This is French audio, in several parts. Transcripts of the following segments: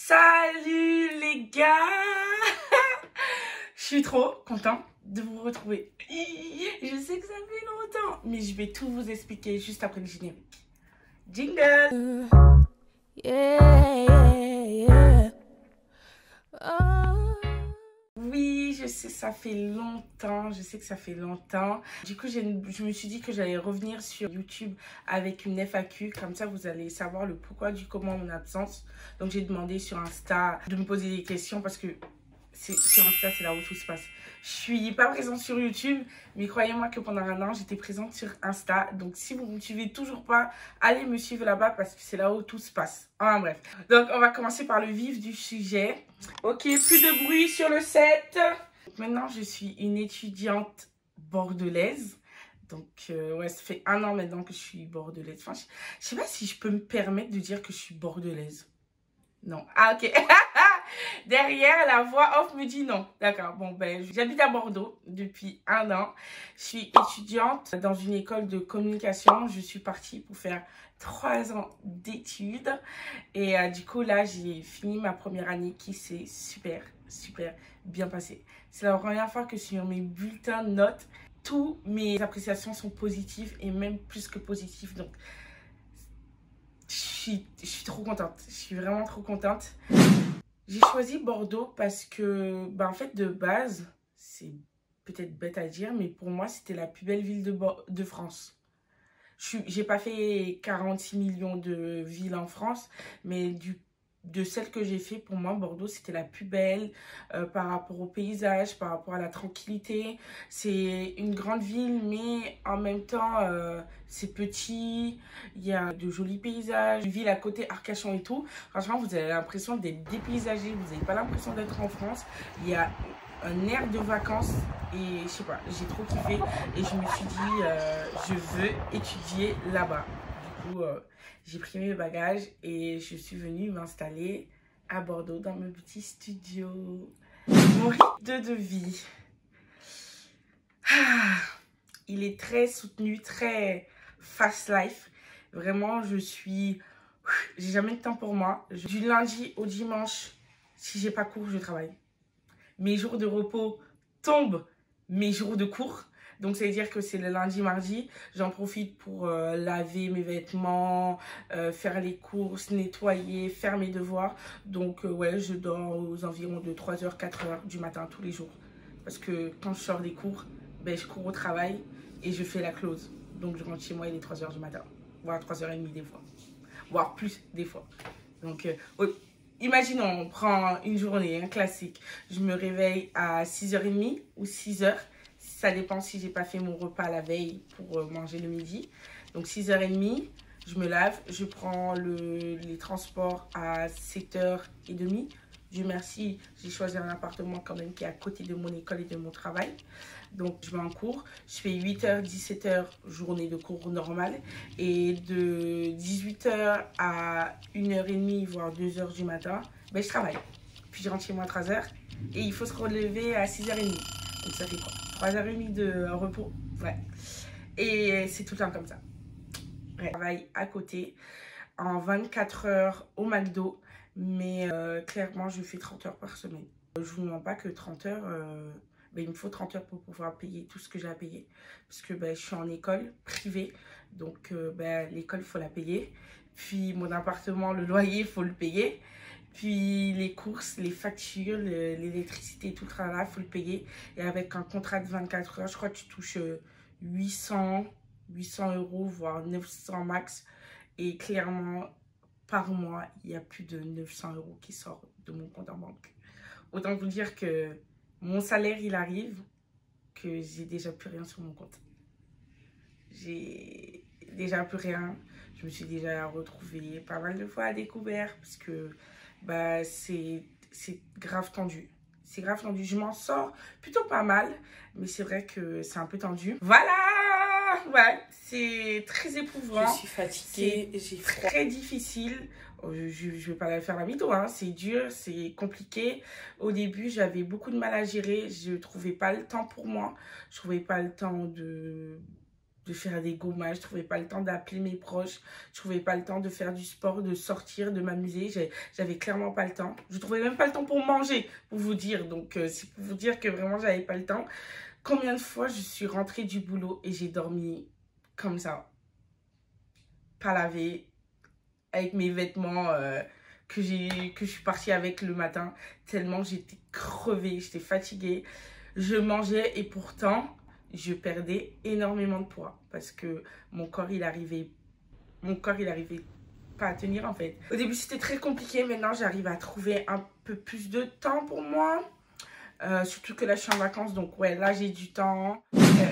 Salut les gars. Je suis trop contente de vous retrouver. Je sais que ça fait longtemps, mais je vais tout vous expliquer juste après le générique. Jingle. Yeah. Oh. Oui, je sais, ça fait longtemps. Je sais que ça fait longtemps. Du coup, je me suis dit que j'allais revenir sur YouTube avec une FAQ. Comme ça, vous allez savoir le pourquoi du comment mon absence. Donc, j'ai demandé sur Insta de me poser des questions parce que sur Insta, c'est là où tout se passe. Je suis pas présente sur YouTube, mais croyez-moi que pendant un an, j'étais présente sur Insta. Donc, si vous ne me suivez toujours pas, allez me suivre là-bas parce que c'est là où tout se passe. Enfin, bref. Donc, on va commencer par le vif du sujet. Ok, plus de bruit sur le set. Maintenant, je suis une étudiante bordelaise. Donc, ouais, ça fait un an maintenant que je suis bordelaise. Enfin, je sais pas si je peux me permettre de dire que je suis bordelaise. Non. Ah, ok. Derrière, la voix off me dit non. D'accord. Bon, ben, j'habite à Bordeaux depuis un an. Je suis étudiante dans une école de communication. Je suis partie pour faire 3 ans d'études. Et du coup, là, j'ai fini ma première année qui s'est super bien passée. C'est la première fois que sur mes bulletins de notes, toutes mes appréciations sont positives et même plus que positives. Donc, je suis trop contente. Je suis vraiment trop contente. J'ai choisi Bordeaux parce que, en fait, de base, c'est peut-être bête à dire, mais pour moi, c'était la plus belle ville de France. J'ai pas fait 46 millions de villes en France, mais de celles que j'ai fait, pour moi, Bordeaux, c'était la plus belle par rapport au paysage, par rapport à la tranquillité. C'est une grande ville, mais en même temps, c'est petit. Il y a de jolis paysages. Une ville à côté, Arcachon et tout. Franchement, vous avez l'impression d'être dépaysagé. Vous n'avez pas l'impression d'être en France. Il y a un air de vacances et je sais pas, j'ai trop kiffé et je me suis dit je veux étudier là-bas. Du coup, j'ai pris mes bagages et je suis venue m'installer à Bordeaux dans mon petit studio. Mon rythme de vie, il est très soutenu, très fast life. Vraiment, j'ai jamais de temps pour moi. Du lundi au dimanche, si j'ai pas cours, je travaille. Mes jours de repos tombent mes jours de cours. Donc, ça veut dire que c'est le lundi, mardi. J'en profite pour laver mes vêtements, faire les courses, nettoyer, faire mes devoirs. Donc, ouais, je dors aux environs de 3h, 4h du matin tous les jours. Parce que quand je sors des cours, ben, je cours au travail et je fais la close. Donc, je rentre chez moi, il est 3h du matin. Voire 3h30 des fois. Voire plus des fois. Donc, imaginons, on prend une journée, un classique. Je me réveille à 6h30 ou 6h. Ça dépend si j'ai pas fait mon repas la veille pour manger le midi. Donc 6h30, je me lave. Je prends les transports à 7h30. Dieu merci, j'ai choisi un appartement quand même qui est à côté de mon école et de mon travail. Donc, je vais en cours. Je fais 8h, 17h, journée de cours normale. Et de 18h à 1h30, voire 2h du matin, ben, je travaille. Puis, je rentre chez moi à 13h. Et il faut se relever à 6h30. Donc, ça fait quoi? 3h30 de repos. Ouais. Et c'est tout le temps comme ça. Ouais. Je travaille à côté en 24 heures au McDo. Mais clairement, je fais 30 heures par semaine. Je ne vous mens pas que 30 heures... ben, il me faut 30 heures pour pouvoir payer tout ce que j'ai à payer. Parce que ben, je suis en école privée. Donc, ben, l'école, il faut la payer. Puis, mon appartement, le loyer, il faut le payer. Puis, les courses, les factures, l'électricité, tout le travail, il faut le payer. Et avec un contrat de 24 heures, je crois que tu touches 800 euros, voire 900 max. Et clairement, par mois, il y a plus de 900 euros qui sortent de mon compte en banque. Autant vous dire que mon salaire, il arrive, que j'ai déjà plus rien sur mon compte. J'ai déjà plus rien. Je me suis déjà retrouvée pas mal de fois à découvert parce que bah, c'est grave tendu. C'est grave tendu. Je m'en sors plutôt pas mal, mais c'est vrai que c'est un peu tendu. Voilà! Ouais, c'est très éprouvant. Je suis fatiguée, j'ai froid. Très difficile. Je vais pas faire la mytho, hein. C'est dur, c'est compliqué. Au début, j'avais beaucoup de mal à gérer. Je trouvais pas le temps pour moi. Je trouvais pas le temps de de faire des gommages, je trouvais pas le temps d'appeler mes proches, je trouvais pas le temps de faire du sport, de sortir, de m'amuser. J'avais clairement pas le temps. Je trouvais même pas le temps pour manger, pour vous dire. Donc, c'est pour vous dire que vraiment, j'avais pas le temps. Combien de fois je suis rentrée du boulot et j'ai dormi comme ça, pas lavé, avec mes vêtements que je suis partie avec le matin, tellement j'étais crevée, j'étais fatiguée. Je mangeais et pourtant, je perdais énormément de poids parce que mon corps, il arrivait pas à tenir en fait. Au début, c'était très compliqué. Maintenant, j'arrive à trouver un peu plus de temps pour moi. Surtout que là, je suis en vacances. Donc, ouais, là, j'ai du temps.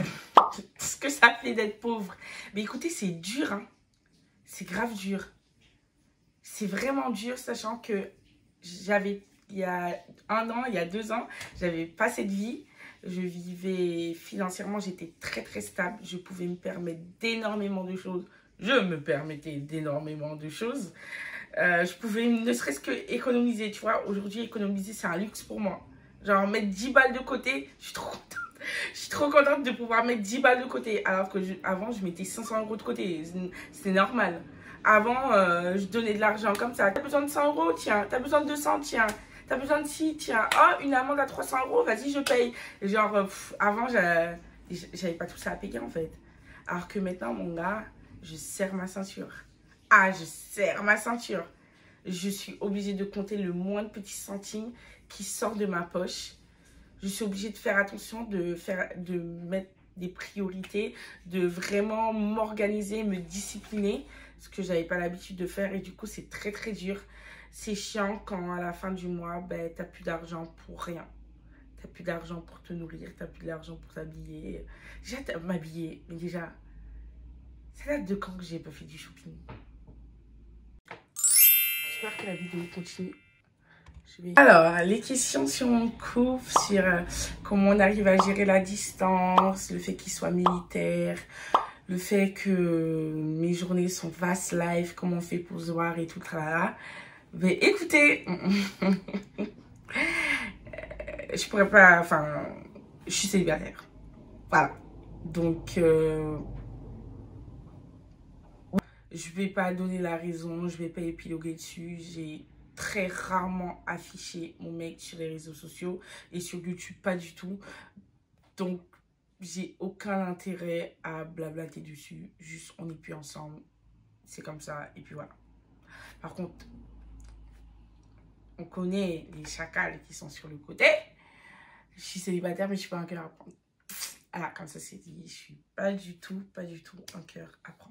Ce que ça fait d'être pauvre. Mais écoutez, c'est dur, hein. C'est grave dur. C'est vraiment dur, sachant que j'avais, il y a 1 an, il y a 2 ans, j'avais pas cette vie. Je vivais financièrement, j'étais très très stable. Je pouvais me permettre d'énormément de choses. Je me permettais d'énormément de choses. Je pouvais ne serait-ce que économiser, tu vois. Aujourd'hui, économiser, c'est un luxe pour moi. Genre, mettre 10 balles de côté, je suis trop contente. Je suis trop contente de pouvoir mettre 10 balles de côté. Alors que avant, je mettais 500 € de côté. C'est normal. Avant, je donnais de l'argent comme ça. T'as besoin de 100 €, tiens. T'as besoin de 200, tiens. T'as besoin de ci, tiens. Oh, une amende à 300 €, vas-y, je paye. Genre, avant, j'avais pas tout ça à payer, en fait. Alors que maintenant, mon gars, je serre ma ceinture. Ah, je serre ma ceinture. Je suis obligée de compter le moindre petit centime qui sort de ma poche. Je suis obligée de faire attention, de mettre des priorités, de vraiment m'organiser, me discipliner, ce que j'avais pas l'habitude de faire. Et du coup, c'est très, très dur. C'est chiant quand à la fin du mois, ben, tu n'as plus d'argent pour rien. Tu n'as plus d'argent pour te nourrir, tu n'as plus d'argent pour t'habiller. Déjà, m'habiller, mais déjà, ça date de quand que j'ai pas fait du shopping? J'espère que la vidéo continue. Alors, les questions sur mon couple, sur comment on arrive à gérer la distance, le fait qu'il soit militaire, le fait que mes journées sont fast life, comment on fait pour se voir et tout, tralala. Mais écoutez, je pourrais pas, enfin, je suis célibataire. Voilà. Donc, je vais pas donner la raison, je vais pas épiloguer dessus. J'ai très rarement affiché mon mec sur les réseaux sociaux et sur YouTube, pas du tout. Donc, j'ai aucun intérêt à blablater dessus. Juste, on n'est plus ensemble. C'est comme ça. Et puis voilà. Par contre, on connaît les chacals qui sont sur le côté. Je suis célibataire, mais je suis pas un cœur à prendre. Ah, comme ça c'est dit, je suis pas du tout un cœur à prendre.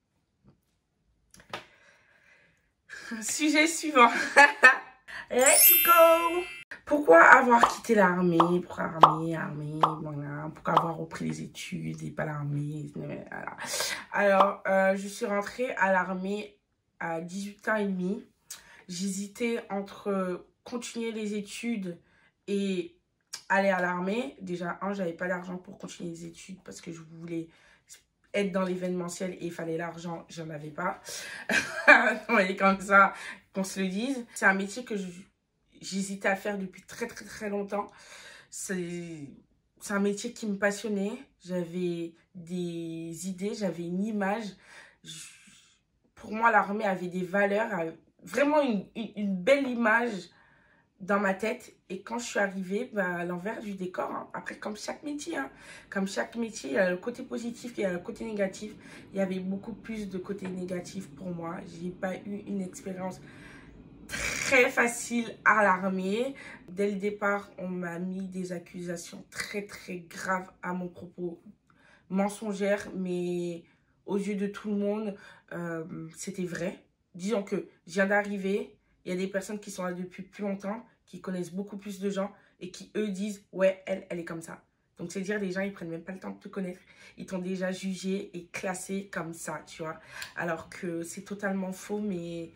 Sujet suivant. Let's go. Pourquoi avoir quitté l'armée? Pourquoi armée, voilà. Pourquoi avoir repris les études et pas l'armée? Voilà. Alors, je suis rentrée à l'armée à 18 ans et demi. J'hésitais entre continuer les études et aller à l'armée. Déjà, j'avais pas d'argent pour continuer les études parce que je voulais être dans l'événementiel et il fallait l'argent, j'en avais pas. Et comme ça, qu'on se le dise. C'est un métier que j'hésitais à faire depuis très très très longtemps. C'est un métier qui me passionnait. J'avais des idées, j'avais une image. Pour moi, l'armée avait des valeurs, vraiment une belle image dans ma tête. Et quand je suis arrivée, bah, à l'envers du décor, hein. Après, comme chaque métier, il y a le côté positif et il y a le côté négatif. Il y avait beaucoup plus de côté négatif pour moi. J'ai pas eu une expérience très facile à l'armée. Dès le départ, on m'a mis des accusations très très graves à mon propos, mensongères, mais aux yeux de tout le monde, c'était vrai. Disons que je viens d'arriver, il y a des personnes qui sont là depuis plus longtemps, qui connaissent beaucoup plus de gens et qui, eux, disent « Ouais, elle est comme ça ». Donc, c'est dire, les gens, ils prennent même pas le temps de te connaître. Ils t'ont déjà jugé et classé comme ça, tu vois. Alors que c'est totalement faux, mais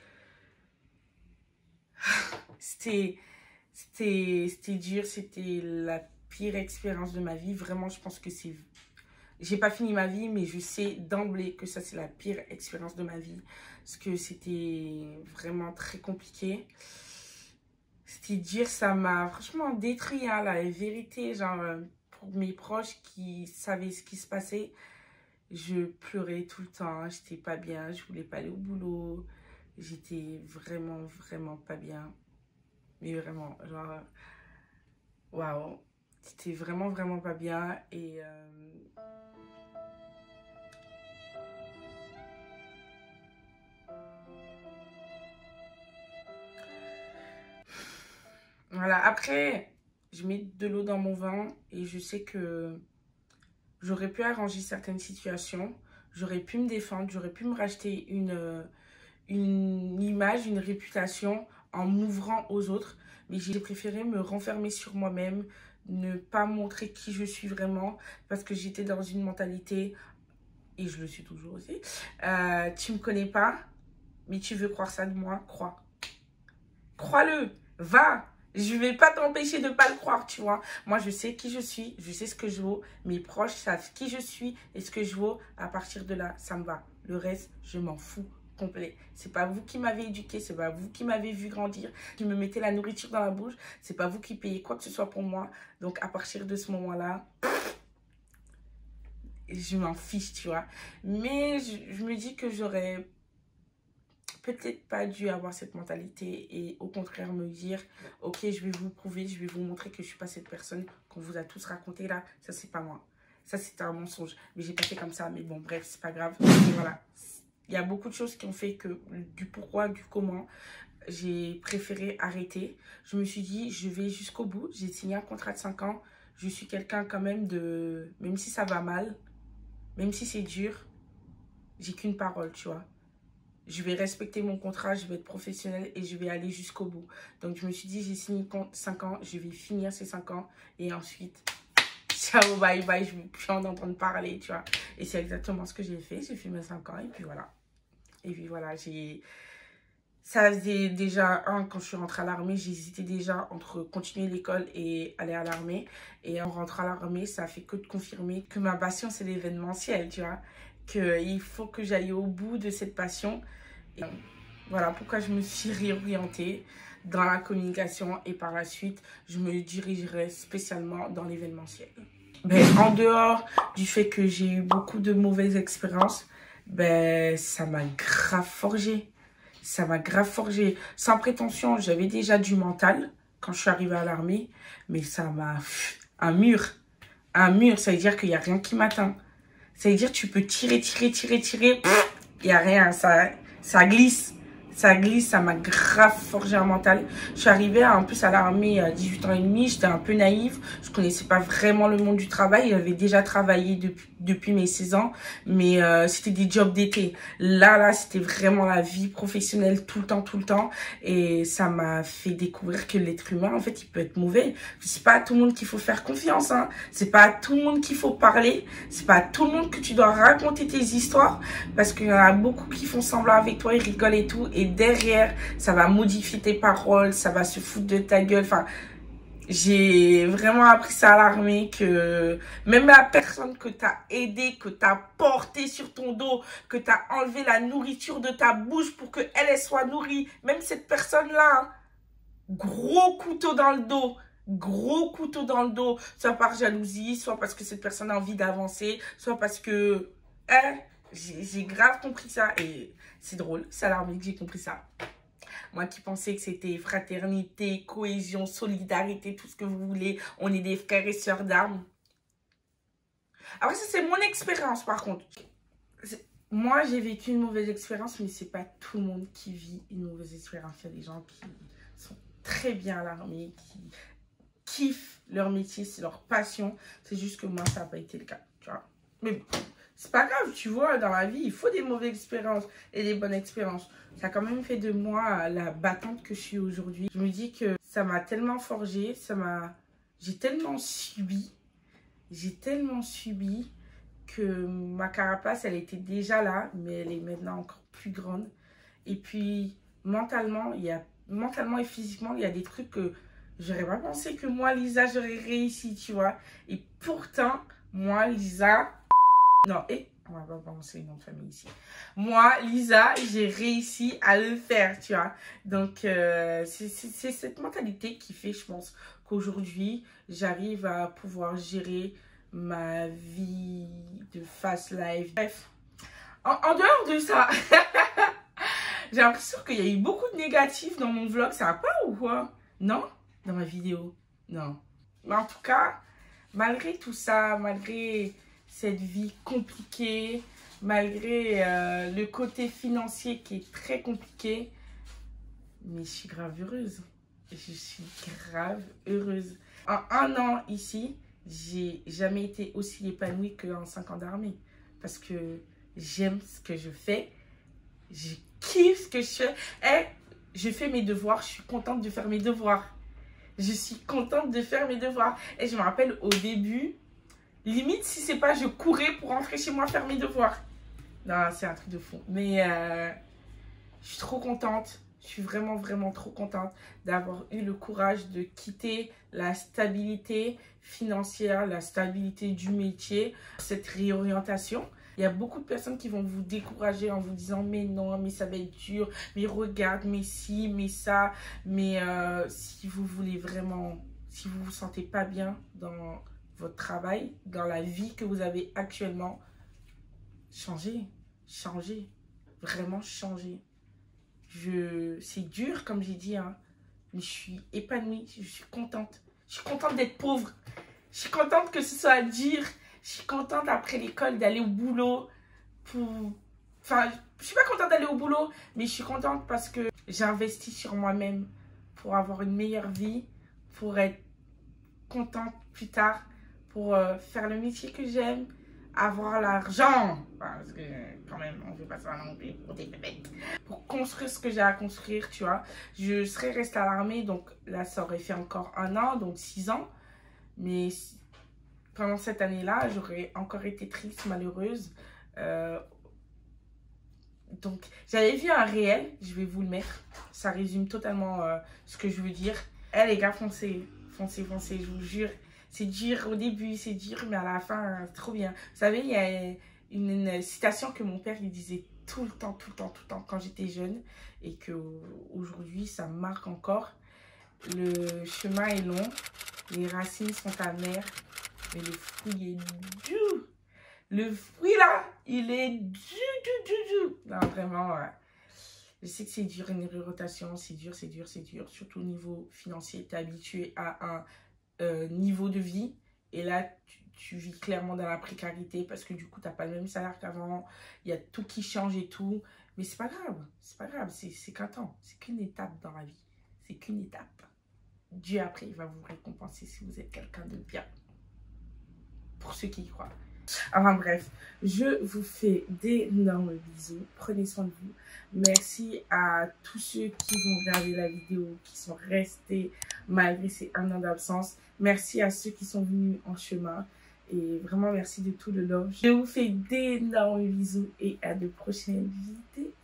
c'était dur. C'était la pire expérience de ma vie. Vraiment, je pense que c'est... J'ai pas fini ma vie, mais je sais d'emblée que ça, c'est la pire expérience de ma vie. Parce que c'était vraiment très compliqué. C'était dur, ça m'a franchement détruit, hein, la vérité. Genre, pour mes proches qui savaient ce qui se passait, Je pleurais tout le temps, j'étais pas bien, je voulais pas aller au boulot. J'étais vraiment, vraiment pas bien. Mais vraiment, genre, waouh. C'était vraiment, vraiment pas bien. Et voilà, après, je mets de l'eau dans mon vin et je sais que j'aurais pu arranger certaines situations. J'aurais pu me défendre, j'aurais pu me racheter une image, une réputation en m'ouvrant aux autres. Mais j'ai préféré me renfermer sur moi-même, ne pas montrer qui je suis vraiment parce que j'étais dans une mentalité, et je le suis toujours aussi, tu me connais pas, mais tu veux croire ça de moi, crois. Crois-le, va. Je vais pas t'empêcher de pas le croire, tu vois. Moi, je sais qui je suis, je sais ce que je vaux. Mes proches savent qui je suis et ce que je vaux. À partir de là, ça me va. Le reste, je m'en fous complet. C'est pas vous qui m'avez éduqué, c'est pas vous qui m'avez vu grandir, qui me mettez la nourriture dans la bouche. C'est pas vous qui payez quoi que ce soit pour moi. Donc, à partir de ce moment-là, je m'en fiche, tu vois. Mais je me dis que j'aurais peut-être pas dû avoir cette mentalité et au contraire me dire ok, je vais vous prouver, je vais vous montrer que je suis pas cette personne qu'on vous a tous raconté là. Ça, c'est pas moi. Ça, c'était un mensonge. Mais j'ai pas fait comme ça. Mais bon, bref, c'est pas grave. Et voilà. Il y a beaucoup de choses qui ont fait que du pourquoi, du comment, j'ai préféré arrêter. Je me suis dit, je vais jusqu'au bout. J'ai signé un contrat de 5 ans. Je suis quelqu'un quand même de... Même si ça va mal, même si c'est dur, j'ai qu'une parole, tu vois. Je vais respecter mon contrat, je vais être professionnelle et je vais aller jusqu'au bout. Donc, je me suis dit, j'ai signé 5 ans, je vais finir ces 5 ans. Et ensuite, ciao, bye, bye, je ne veux plus en entendre parler, tu vois. Et c'est exactement ce que j'ai fait. J'ai fait mes 5 ans et puis voilà. Et puis voilà, ça faisait déjà, quand je suis rentrée à l'armée, j'hésitais déjà entre continuer l'école et aller à l'armée. Et en rentrant à l'armée, ça a fait que de confirmer que ma passion, c'est l'événementiel, tu vois. Qu'il faut que j'aille au bout de cette passion. Et voilà pourquoi je me suis réorientée dans la communication. Et par la suite, je me dirigerai spécialement dans l'événementiel. Ben, en dehors du fait que j'ai eu beaucoup de mauvaises expériences, ben, ça m'a grave forgé. Ça m'a grave forgé. Sans prétention, j'avais déjà du mental quand je suis arrivée à l'armée. Mais ça m'a... Un mur. Un mur, ça veut dire qu'il n'y a rien qui m'atteint. Ça veut dire que tu peux tirer. Il n'y a rien. Ça glisse. Ça glisse, ça m'a grave forgé un mental. Je suis arrivée en plus à l'armée à 18 ans et demi. J'étais un peu naïve. Je connaissais pas vraiment le monde du travail. J'avais déjà travaillé depuis mes 16 ans. Mais c'était des jobs d'été. Là, c'était vraiment la vie professionnelle tout le temps. Et ça m'a fait découvrir que l'être humain, en fait, il peut être mauvais. C'est pas à tout le monde qu'il faut faire confiance, hein. C'est pas à tout le monde qu'il faut parler. C'est pas à tout le monde que tu dois raconter tes histoires. Parce qu'il y en a beaucoup qui font semblant avec toi, ils rigolent et tout. Et derrière, ça va modifier tes paroles, ça va se foutre de ta gueule. Enfin, j'ai vraiment appris ça à l'armée que même la personne que t'as aidée, que t'as portée sur ton dos, que t'as enlevé la nourriture de ta bouche pour qu'elle elle soit nourrie, même cette personne-là, hein, gros couteau dans le dos. Gros couteau dans le dos, soit par jalousie, soit parce que cette personne a envie d'avancer, soit parce que j'ai grave compris ça. Et c'est drôle, c'est à l'armée que j'ai compris ça. Moi qui pensais que c'était fraternité, cohésion, solidarité, tout ce que vous voulez. On est des frères et sœurs d'armes. Après, ça, c'est mon expérience, par contre. Moi, j'ai vécu une mauvaise expérience, mais c'est pas tout le monde qui vit une mauvaise expérience. Il y a des gens qui sont très bien à l'armée, qui kiffent leur métier, c'est leur passion. C'est juste que moi, ça n'a pas été le cas, tu vois. Mais bon, c'est pas grave, tu vois, dans la vie, il faut des mauvaises expériences et des bonnes expériences. Ça a quand même fait de moi la battante que je suis aujourd'hui. Je me dis que ça m'a tellement forgé, j'ai tellement subi que ma carapace, elle était déjà là, mais elle est maintenant encore plus grande. Et puis, mentalement et physiquement, il y a des trucs que j'aurais pas pensé que moi, Lisa, j'aurais réussi, tu vois. Et pourtant, moi, Lisa... Non, on va pas prononcer le nom de famille ici. Moi, Lisa, j'ai réussi à le faire, tu vois. Donc, c'est cette mentalité qui fait, je pense, qu'aujourd'hui, j'arrive à pouvoir gérer ma vie de fast life. Bref, en dehors de ça, j'ai l'impression qu'il y a eu beaucoup de négatifs dans mon vlog. Ça va pas ou quoi? Non? Dans ma vidéo? Non. Mais en tout cas, malgré tout ça, malgré cette vie compliquée, malgré le côté financier qui est très compliqué, mais je suis grave heureuse. Je suis grave heureuse. En 1 an ici, j'ai jamais été aussi épanouie qu'en 5 ans d'armée. Parce que j'aime ce que je fais. Je kiffe ce que je fais. Et je fais mes devoirs. Je suis contente de faire mes devoirs. Je suis contente de faire mes devoirs. Et je me rappelle au début, limite si c'est pas je courais pour rentrer chez moi faire mes devoirs. Non, c'est un truc de fou. Mais je suis trop contente. Je suis vraiment, vraiment trop contente d'avoir eu le courage de quitter la stabilité financière, la stabilité du métier, cette réorientation. Il y a beaucoup de personnes qui vont vous décourager en vous disant « Mais non, mais ça va être dur, mais regarde, mais si, mais ça. » Mais si vous voulez vraiment, si vous ne vous sentez pas bien dans votre travail, dans la vie que vous avez actuellement, changez, changez, vraiment changez. C'est dur, comme j'ai dit, hein, mais je suis épanouie, je suis contente. Je suis contente d'être pauvre. Je suis contente que ce soit dur. Je suis contente après l'école d'aller au boulot. Enfin, je suis pas contente d'aller au boulot, mais je suis contente parce que j'investis sur moi-même pour avoir une meilleure vie, pour être contente plus tard, pour faire le métier que j'aime, avoir l'argent, parce que quand même on veut pas ça non plus pour des bébêtes, pour construire ce que j'ai à construire, tu vois. Je serais restée à l'armée, donc là ça aurait fait encore 1 an, donc 6 ans, mais pendant cette année-là j'aurais encore été triste, malheureuse. Donc j'avais vu un réel, je vais vous le mettre, ça résume totalement ce que je veux dire. Eh les gars, foncez, foncez, foncez, je vous jure. C'est dur au début, c'est dur, mais à la fin, c'est trop bien. Vous savez, il y a une citation que mon père il disait tout le temps, tout le temps, tout le temps quand j'étais jeune et qu'aujourd'hui, ça me marque encore. Le chemin est long, les racines sont amères, mais le fruit est doux. Le fruit là, il est doux. Non, vraiment, je sais que c'est dur, une réorientation, c'est dur, c'est dur, c'est dur. Surtout au niveau financier, tu es habitué à un niveau de vie et là tu vis clairement dans la précarité parce que du coup tu n'as pas le même salaire qu'avant, il y a tout qui change et tout, mais c'est pas grave, c'est qu'un temps, c'est qu'une étape dans la vie, c'est qu'une étape. Dieu après il va vous récompenser si vous êtes quelqu'un de bien, pour ceux qui y croient. Enfin bref, je vous fais d'énormes bisous, prenez soin de vous. Merci à tous ceux qui vont regarder la vidéo, qui sont restés malgré ces 1 an d'absence. Merci à ceux qui sont venus en chemin et vraiment merci de tout le love. Je vous fais d'énormes bisous et à de prochaines vidéos.